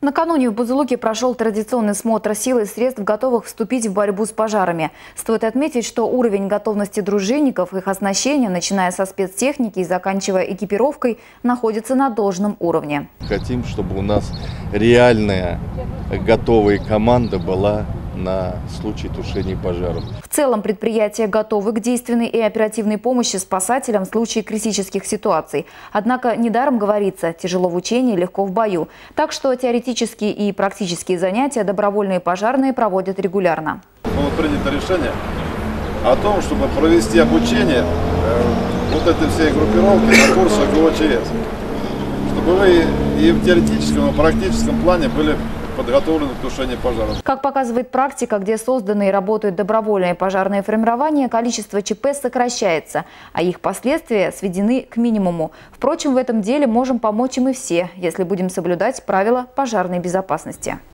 Накануне в Бузулуке прошел традиционный смотр сил и средств, готовых вступить в борьбу с пожарами. Стоит отметить, что уровень готовности дружинников, их оснащения, начиная со спецтехники и заканчивая экипировкой, находится на должном уровне. Хотим, чтобы у нас реальная готовая команда была на случай тушения пожаров. В целом предприятия готовы к действенной и оперативной помощи спасателям в случае критических ситуаций. Однако недаром говорится, тяжело в учении, легко в бою. Так что теоретические и практические занятия добровольные пожарные проводят регулярно. Было принято решение о том, чтобы провести обучение вот этой всей группировки на курсах ГОЧС. Чтобы вы и в теоретическом, и в практическом плане были подготовлены к тушению пожаров. Как показывает практика, где созданы и работают добровольные пожарные формирования, количество ЧП сокращается, а их последствия сведены к минимуму. Впрочем, в этом деле можем помочь и мы все, если будем соблюдать правила пожарной безопасности.